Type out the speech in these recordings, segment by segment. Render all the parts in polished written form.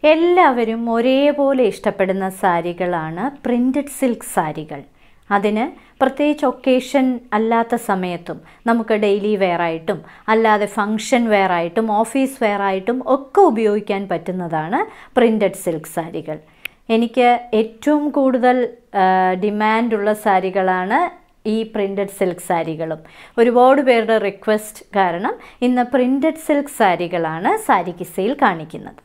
എല്ലാവരും ഒരേപോലെ ഇഷ്ടപ്പെടുന്ന സാരികളാണ് പ്രിൻറ്റഡ് സിൽക്ക് സാരികൾ. അതിന് പ്രത്യേകിച്ച് ഒക്കേഷൻ അല്ലാത്ത സമയത്തും നമുക്ക് ഡെയിലി വെയറായിട്ടും അല്ലാതെ ഫങ്ഷൻ വെയറായിട്ടും ഓഫീസ് വെയറായിട്ടും ഒക്കെ ഉപയോഗിക്കാൻ പറ്റുന്നതാണ് പ്രിൻറ്റഡ് സിൽക്ക് സാരികൾ. എനിക്ക് ഏറ്റവും കൂടുതൽ ഡിമാൻഡുള്ള സാരികളാണ് ഈ പ്രിൻറ്റഡ് സിൽക്ക് സാരികളും. ഒരുപാട് പേരുടെ റിക്വസ്റ്റ് കാരണം ഇന്ന് പ്രിൻറ്റഡ് സിൽക്ക് സാരികളാണ് സാരി കിസ്സയിൽ കാണിക്കുന്നത്.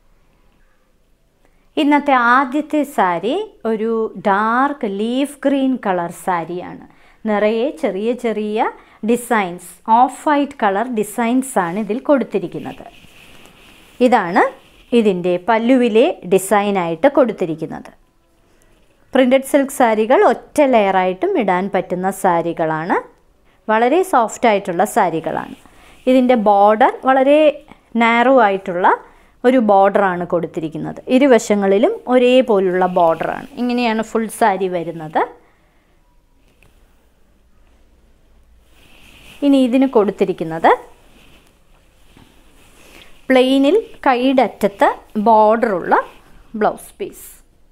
ഇന്നത്തെ ആദ്യത്തെ സാരി ഒരു ഡാർക്ക് ലീഫ് ഗ്രീൻ കളർ സാരിയാണ്. നിറയെ ചെറിയ ചെറിയ designs, off white colour designs ആണ് ഇതിൽ കൊടുത്തിരിക്കുന്നത്. ഇതാണ് ഇതിൻ്റെ പല്ലുവിലെ ഡിസൈനായിട്ട് കൊടുത്തിരിക്കുന്നത്. പ്രിൻറ്റഡ് സിൽക്ക് സാരികൾ ഒറ്റ ലെയറായിട്ടും ഇടാൻ പറ്റുന്ന സാരികളാണ്. വളരെ സോഫ്റ്റ് ആയിട്ടുള്ള സാരികളാണ്. ഇതിൻ്റെ ബോർഡർ വളരെ നാരോ ആയിട്ടുള്ള ഒരു ബോർഡറാണ് കൊടുത്തിരിക്കുന്നത്. ഇരുവശങ്ങളിലും ഒരേപോലുള്ള ബോർഡറാണ്. ഇങ്ങനെയാണ് ഫുൾ സാരി വരുന്നത്. ഇനി ഇതിന് കൊടുത്തിരിക്കുന്നത് പ്ലെയിനിൽ കൈയുടെ അറ്റത്ത് ബോർഡറുള്ള ബ്ലൗസ് പീസ്.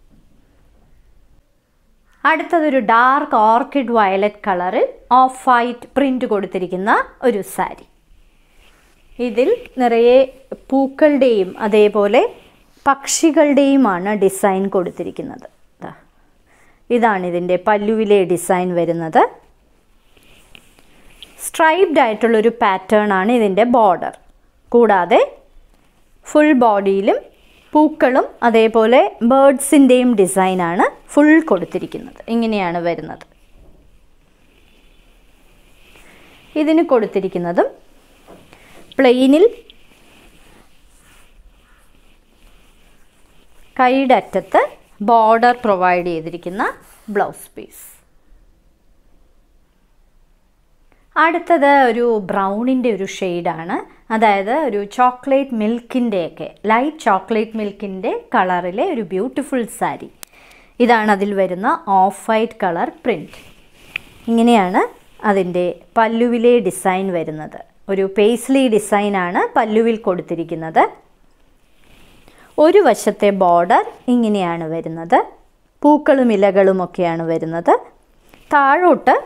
അടുത്തതൊരു ഡാർക്ക് ഓർക്കിഡ് വയലറ്റ് കളറിൽ ഓഫ് വൈറ്റ് പ്രിൻ്റ് കൊടുത്തിരിക്കുന്ന ഒരു സാരി. ഇതിൽ നിറയെ പൂക്കളുടെയും അതേപോലെ പക്ഷികളുടെയുമാണ് ഡിസൈൻ കൊടുത്തിരിക്കുന്നത്. ഇതാണ് ഇതിൻ്റെ പല്ലുവിലെ ഡിസൈൻ വരുന്നത്. സ്ട്രൈപ്ഡ് ആയിട്ടുള്ളൊരു പാറ്റേൺ ആണ് ഇതിൻ്റെ ബോർഡർ. കൂടാതെ ഫുൾ ബോഡിയിലും പൂക്കളും അതേപോലെ ബേർഡ്സിൻ്റെയും ഡിസൈനാണ് ഫുൾ കൊടുത്തിരിക്കുന്നത്. ഇങ്ങനെയാണ് വരുന്നത്. ഇതിന് കൊടുത്തിരിക്കുന്നതും പ്ലെയിനിൽ കൈയുടെ അറ്റത്ത് ബോർഡർ പ്രൊവൈഡ് ചെയ്തിരിക്കുന്ന ബ്ലൗസ് പീസ്. അടുത്തത് ഒരു ബ്രൗണിൻ്റെ ഒരു ഷെയ്ഡാണ്. അതായത് ഒരു ചോക്ലേറ്റ് മിൽക്കിൻ്റെയൊക്കെ ലൈറ്റ് ചോക്ലേറ്റ് മിൽക്കിൻ്റെ കളറിലെ ഒരു ബ്യൂട്ടിഫുൾ സാരി. ഇതാണ് അതിൽ വരുന്ന ഓഫ് വൈറ്റ് കളർ പ്രിൻറ്റ്. ഇങ്ങനെയാണ് അതിൻ്റെ പല്ലുവിലെ ഡിസൈൻ വരുന്നത്. ഒരു പേസ്ലി ഡിസൈനാണ് പല്ലുവിൽ കൊടുത്തിരിക്കുന്നത്. ഒരു വശത്തെ ബോർഡർ ഇങ്ങനെയാണ് വരുന്നത്. പൂക്കളും ഇലകളുമൊക്കെയാണ് വരുന്നത്. താഴോട്ട്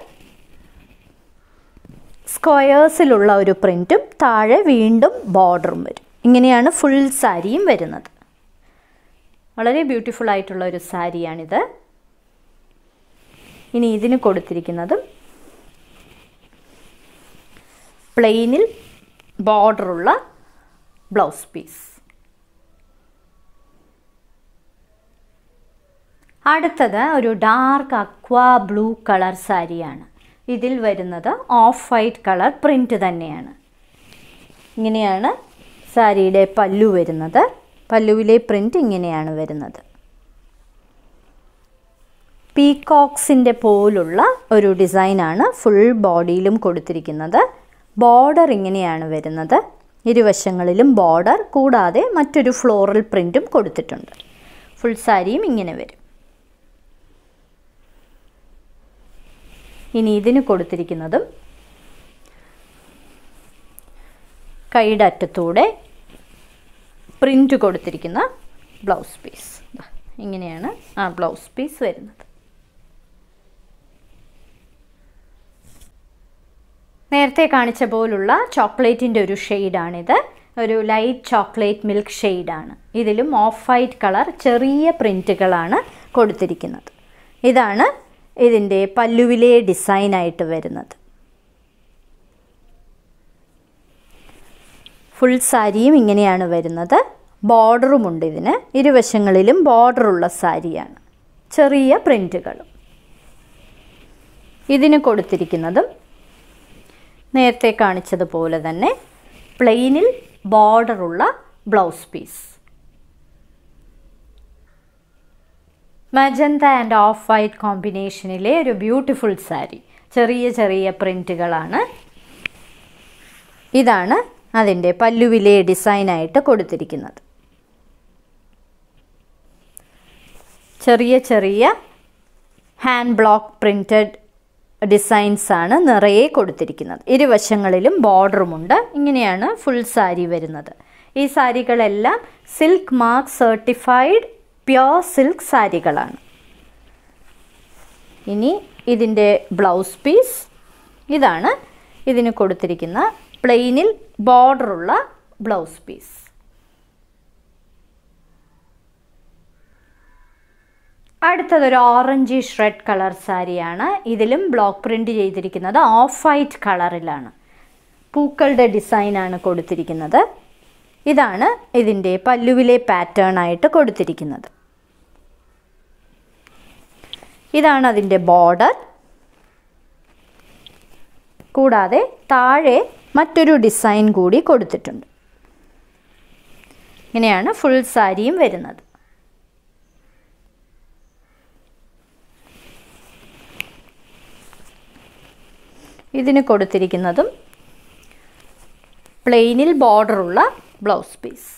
സ്ക്വയേഴ്സിലുള്ള ഒരു പ്രിൻറ്റും താഴെ വീണ്ടും ബോർഡറും വരും. ഇങ്ങനെയാണ് ഫുൾ സാരിയും വരുന്നത്. വളരെ ബ്യൂട്ടിഫുൾ ആയിട്ടുള്ള ഒരു സാരിയാണിത്. ഇനി ഇതിന് കൊടുത്തിരിക്കുന്നതും പ്ലെയിനിൽ ബോർഡറുള്ള ബ്ലൗസ് പീസ്. അടുത്തത് ഒരു ഡാർക്ക് അക്വാ ബ്ലൂ കളർ സാരിയാണ്. ഇതിൽ വരുന്നത് ഓഫ് വൈറ്റ് കളർ പ്രിൻ്റ് തന്നെയാണ്. ഇങ്ങനെയാണ് സാരിയുടെ പല്ലു വരുന്നത്. പല്ലുവിലെ പ്രിൻ്റ് ഇങ്ങനെയാണ് വരുന്നത്. പീകോക്സിൻ്റെ പോലുള്ള ഒരു ഡിസൈനാണ് ഫുൾ ബോഡിയിലും കൊടുത്തിരിക്കുന്നത്. ബോർഡർ ഇങ്ങനെയാണ് വരുന്നത്. ഇരുവശങ്ങളിലും ബോർഡർ കൂടാതെ മറ്റൊരു ഫ്ലോറൽ പ്രിൻറ്റും കൊടുത്തിട്ടുണ്ട്. ഫുൾ സാരിയും ഇങ്ങനെ വരും. ഇനി ഇതിന് കൊടുത്തിരിക്കുന്നതും കൈയുടെ അറ്റത്തൂടെ പ്രിൻ്റ് കൊടുത്തിരിക്കുന്ന ബ്ലൗസ് പീസ്. ഇങ്ങനെയാണ് ആ ബ്ലൗസ് പീസ് വരുന്നത്. നേരത്തെ കാണിച്ച പോലുള്ള ചോക്ലേറ്റിൻ്റെ ഒരു ഷെയ്ഡാണിത്. ഒരു ലൈറ്റ് ചോക്ലേറ്റ് മിൽക്ക് ഷെയ്ഡാണ്. ഇതിലും ഓഫ് വൈറ്റ് കളർ ചെറിയ പ്രിൻറ്റുകളാണ് കൊടുത്തിരിക്കുന്നത്. ഇതാണ് ഇതിൻ്റെ പല്ലുവിലെ ഡിസൈനായിട്ട് വരുന്നത്. ഫുൾ സാരിയും ഇങ്ങനെയാണ് വരുന്നത്. ബോർഡറുമുണ്ട് ഇതിന്. ഇരുവശങ്ങളിലും ബോർഡറുള്ള സാരിയാണ്. ചെറിയ പ്രിൻറ്റുകളും. ഇതിന് കൊടുത്തിരിക്കുന്നതും നേരത്തെ കാണിച്ചതുപോലെ തന്നെ പ്ലെയിനിൽ ബോർഡറുള്ള blouse piece. Magenta and off white കോമ്പിനേഷനിലെ ഒരു ബ്യൂട്ടിഫുൾ സാരി. ചെറിയ ചെറിയ പ്രിൻറ്റുകളാണ്. ഇതാണ് അതിൻ്റെ പല്ലുവിലെ ഡിസൈനായിട്ട് കൊടുത്തിരിക്കുന്നത്. ചെറിയ ചെറിയ ഹാൻഡ് ബ്ലോക്ക് പ്രിൻറ്റഡ് ഡിസൈൻസ് ആണ് നിറയെ കൊടുത്തിരിക്കുന്നത്. ഇരുവശങ്ങളിലും ബോർഡറുമുണ്ട്. ഇങ്ങനെയാണ് ഫുൾ സാരി വരുന്നത്. ഈ സാരികളെല്ലാം silk mark certified pure silk സാരികളാണ്. ഇനി ഇതിൻ്റെ ബ്ലൗസ് പീസ് ഇതാണ്. ഇതിന് കൊടുത്തിരിക്കുന്ന പ്ലെയിനിൽ ബോർഡറുള്ള ബ്ലൗസ് പീസ്. അടുത്തതൊരു ഓറഞ്ചിഷ് റെഡ് കളർ സാരിയാണ്. ഇതിലും ബ്ലോക്ക് പ്രിൻ്റ് ചെയ്തിരിക്കുന്നത് ഓഫ് വൈറ്റ് കളറിലാണ്. പൂക്കളുടെ ഡിസൈനാണ് കൊടുത്തിരിക്കുന്നത്. ഇതാണ് ഇതിൻ്റെ പല്ലുവിലെ പാറ്റേൺ ആയിട്ട് കൊടുത്തിരിക്കുന്നത്. ഇതാണ് അതിൻ്റെ ബോർഡർ. കൂടാതെ താഴെ മറ്റൊരു ഡിസൈൻ കൂടി കൊടുത്തിട്ടുണ്ട്. ഇങ്ങനെയാണ് ഫുൾ സാരിയും വരുന്നത്. ഇതിന് കൊടുത്തിരിക്കുന്നതും പ്ലെയിനിൽ ബോർഡറുള്ള ബ്ലൗസ് പീസ്.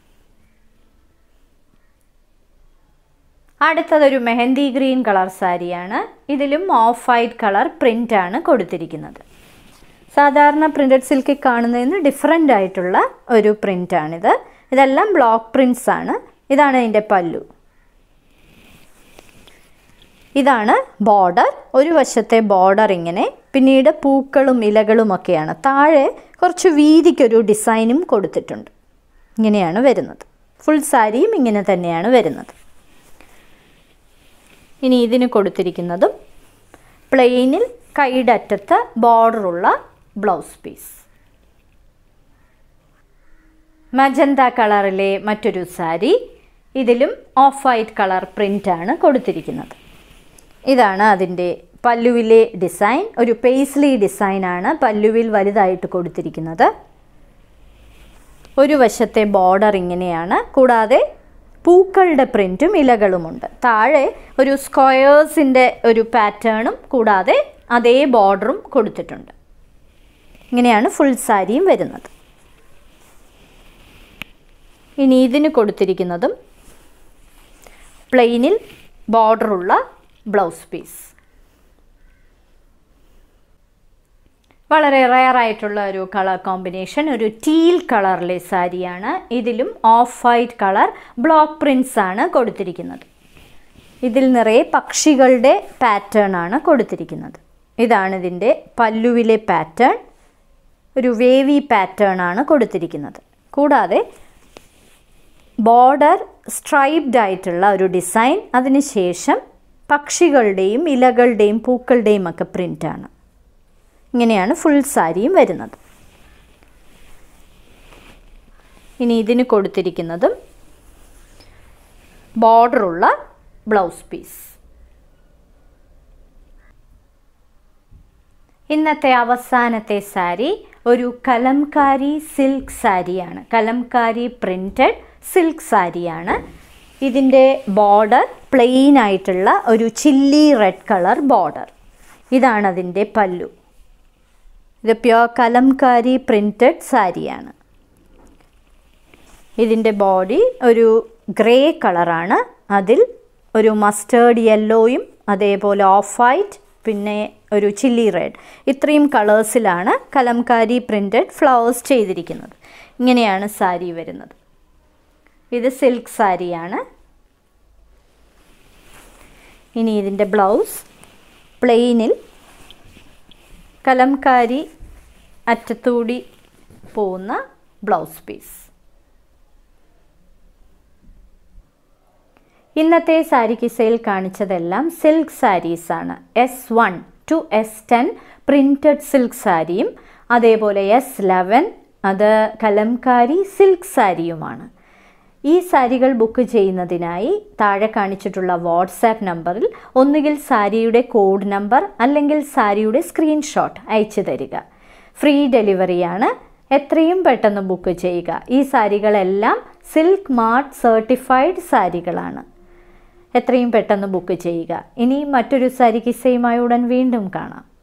അടുത്തതൊരു മെഹന്തി ഗ്രീൻ കളർ സാരിയാണ്. ഇതിലും ഓഫ് വൈറ്റ് കളർ പ്രിൻ്റാണ് കൊടുത്തിരിക്കുന്നത്. സാധാരണ പ്രിൻറ്റഡ് സിൽക്കിൽ കാണുന്നതിന് ഡിഫറെൻ്റ് ആയിട്ടുള്ള ഒരു പ്രിൻ്റാണിത്. ഇതെല്ലാം ബ്ലോക്ക് പ്രിൻറ്റ്സ് ആണ്. ഇതാണ് ഇതിൻ്റെ പല്ലു. ഇതാണ് ബോർഡർ. ഒരു വശത്തെ ബോർഡർ ഇങ്ങനെ, പിന്നീട് പൂക്കളും ഇലകളും ഒക്കെയാണ്. താഴെ കുറച്ച് വീതിക്കൊരു ഡിസൈനും കൊടുത്തിട്ടുണ്ട്. ഇങ്ങനെയാണ് വരുന്നത്. ഫുൾ സാരിയും ഇങ്ങനെ തന്നെയാണ് വരുന്നത്. ഇനി ഇതിന് കൊടുത്തിരിക്കുന്നതും പ്ലെയിനിൽ കൈയുടെ അറ്റത്ത് ബോർഡറുള്ള ബ്ലൗസ് പീസ്. മജന്ത കളറിലെ മറ്റൊരു സാരി. ഇതിലും ഓഫ് വൈറ്റ് കളർ പ്രിൻ്റാണ് കൊടുത്തിരിക്കുന്നത്. ഇതാണ് അതിൻ്റെ പല്ലുവിലെ ഡിസൈൻ. ഒരു പേസ്ലി ഡിസൈനാണ് പല്ലുവിൽ വലുതായിട്ട് കൊടുത്തിരിക്കുന്നത്. ഒരു വശത്തെ ബോർഡർ ഇങ്ങനെയാണ്. കൂടാതെ പൂക്കളുടെ പ്രിൻറ്റും ഇലകളുമുണ്ട്. താഴെ ഒരു സ്ക്വയേഴ്സിൻ്റെ ഒരു പാറ്റേണും കൂടാതെ അതേ ബോർഡറും കൊടുത്തിട്ടുണ്ട്. ഇങ്ങനെയാണ് ഫുൾ സാരിയും വരുന്നത്. ഇനി ഇതിന് കൊടുത്തിരിക്കുന്നതും പ്ലെയിനിൽ ബോർഡറുള്ള ബ്ലൗസ് പീസ്. വളരെ റെയർ ആയിട്ടുള്ള ഒരു കളർ കോമ്പിനേഷൻ, ഒരു ടീൽ കളറിലെ സാരിയാണ്. ഇതിലും off white colour block prints ആണ് കൊടുത്തിരിക്കുന്നത്. ഇതിൽ നിറയെ പക്ഷികളുടെ പാറ്റേൺ ആണ് കൊടുത്തിരിക്കുന്നത്. ഇതാണ് ഇതിൻ്റെ പല്ലുവിലെ പാറ്റേൺ. ഒരു വേവി പാറ്റേൺ ആണ് കൊടുത്തിരിക്കുന്നത്. കൂടാതെ ബോർഡർ സ്ട്രൈപ്ഡ് ആയിട്ടുള്ള ഒരു ഡിസൈൻ, അതിനുശേഷം പക്ഷികളുടെയും ഇലകളുടെയും പൂക്കളുടെയും ഒക്കെ പ്രിൻ്റാണ്. ഇങ്ങനെയാണ് ഫുൾ സാരിയും വരുന്നത്. ഇനി ഇതിന് കൊടുത്തിരിക്കുന്നതും ബോർഡറുള്ള ബ്ലൗസ് പീസ്. ഇന്നത്തെ അവസാനത്തെ സാരി ഒരു കലംകാരി സിൽക്ക് സാരിയാണ്. കലംകാരി പ്രിൻറ്റഡ് സിൽക്ക് സാരിയാണ്. ഇതിൻ്റെ ബോർഡർ പ്ലെയിൻ ആയിട്ടുള്ള ഒരു ചില്ലി റെഡ് കളർ ബോർഡർ. ഇതാണ് അതിൻ്റെ പല്ലു. ഇത് പ്യോർ കലംകാരി പ്രിൻറ്റഡ് സാരിയാണ്. ഇതിൻ്റെ ബോഡി ഒരു ഗ്രേ കളറാണ്. അതിൽ ഒരു മസ്റ്റേർഡ് യെല്ലോയും അതേപോലെ ഓഫ് വൈറ്റ്, പിന്നെ ഒരു ചില്ലി റെഡ്, ഇത്രയും കളേഴ്സിലാണ് കലംകാരി പ്രിൻറ്റഡ് ഫ്ലവേഴ്സ് ചെയ്തിരിക്കുന്നത്. ഇങ്ങനെയാണ് സാരി വരുന്നത്. ഇത് സിൽക്ക് സാരിയാണ്. ഇനി ഇതിൻ്റെ ബ്ലൗസ് പ്ലെയിനിൽ കലംകാരി അറ്റത്തൂടി പോകുന്ന ബ്ലൗസ് പീസ്. ഇന്നത്തെ സാരി കിസയിൽ കാണിച്ചതെല്ലാം സിൽക്ക് സാരീസാണ്. S1 to S10 printed silk സാരിയും അതേപോലെ S11 അത് കലംകാരി സിൽക്ക് സാരിയുമാണ്. ഈ സാരികൾ ബുക്ക് ചെയ്യുന്നതിനായി താഴെ കാണിച്ചിട്ടുള്ള വാട്സാപ്പ് നമ്പറിൽ ഒന്നുകിൽ സാരിയുടെ കോഡ് നമ്പർ അല്ലെങ്കിൽ സാരിയുടെ സ്ക്രീൻഷോട്ട് അയച്ചു തരിക. ഫ്രീ ഡെലിവറിയാണ്. എത്രയും പെട്ടെന്ന് ബുക്ക് ചെയ്യുക. ഈ സാരികളെല്ലാം സിൽക്ക് മാർട്ട് സർട്ടിഫൈഡ് സാരികളാണ്. എത്രയും പെട്ടെന്ന് ബുക്ക് ചെയ്യുക. ഇനി മറ്റൊരു സാരി കിസ്സയുമായി ഉടൻ വീണ്ടും കാണാം.